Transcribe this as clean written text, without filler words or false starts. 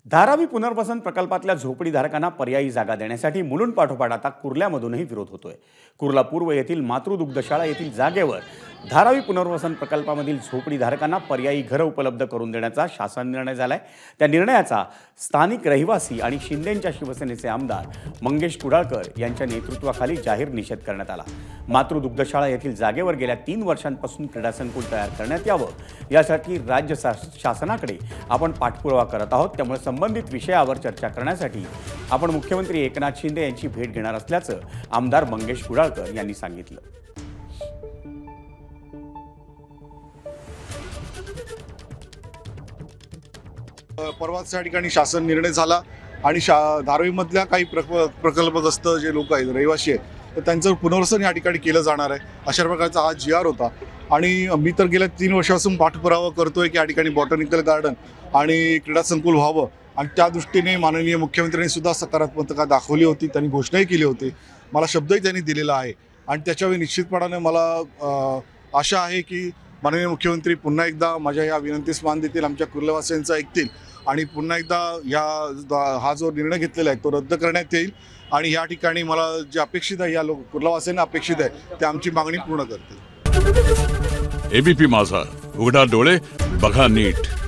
धारावी पुनर्वसन प्रकल्पातल्या झोपडीधारकांना पर्यायी जागा देण्यासाठी मुलुंड पाठोपाठ आता कुर्ल्यामधूनही विरोध होतोय। कुर्ला पूर्व येथील मातृदुग्धशाळा येथील जागेवर धारावी पुनर्वसन प्रकल्पामधील झोपडीधारकांना पर्यायी घरं उपलब्ध करून देण्याचा शासन निर्णय झालाय। त्या निर्णयाचा स्थानिक रहिवासी आणि शिंदेंच्या शिवसेनेचे आमदार मंगेश कुडाळकर यांच्या नेतृत्वाखाली जाहीर निषेध करण्यात आला। मातृदुग्धशाळा येथील जागेवर गेल्या 3 वर्षांपासून क्रीडा संकुल तयार करण्यात यावं यासाठी राज्य शासनाकडे आपण पाठपुरावा करत आहोत। त्यामुळे संबंधित विषयावर चर्चा करण्यासाठी आपण मुख्यमंत्री एकनाथ शिंदे यांची भेट घेणार असल्याचं आमदार मंगेश कुडाळकर यांनी सांगितलं। परवाच या ठिकाणी शासन निर्णय झाला आणि धारावीमधल्या काही प्रकल्पग्रस्त जे लोक आहेत, रहिवासी आहेत, तर त्यांचं पुनर्वसन या ठिकाणी केलं जाणार आहे अशा प्रकारचा हा GR होता। आणि मी तर गेल्या 3 वर्षापासून पाठपुरावा करतोय की या ठिकाणी बॉटनिकल गार्डन आणि क्रीडा संकुल व्हावं आणि त्या दृष्टीने माननीय मुख्यमंत्र्यांनी सुद्धा सकारात्मकता दाखवली होती, त्यांनी घोषणाही केली होती, मला शब्दही त्यांनी दिलेला आहे आणि त्याच्यावेळी निश्चितपणाने मला आशा आहे की माननीय मुख्यमंत्री पुन्हा एकदा माझ्या या विनंतीस मान देतील, आमच्या कुर्लवासियांचं ऐकतील आणि पुन्हा एकदा हा जो निर्णय घेतलेला आहे तो रद्द करण्यात येईल आणि या ठिकाणी मला जे अपेक्षित आहे, या कुर्लवासियांना अपेक्षित आहे ते आमची मागणी पूर्ण करतील। ABP माझा, उघडा डोळे बघा नीट।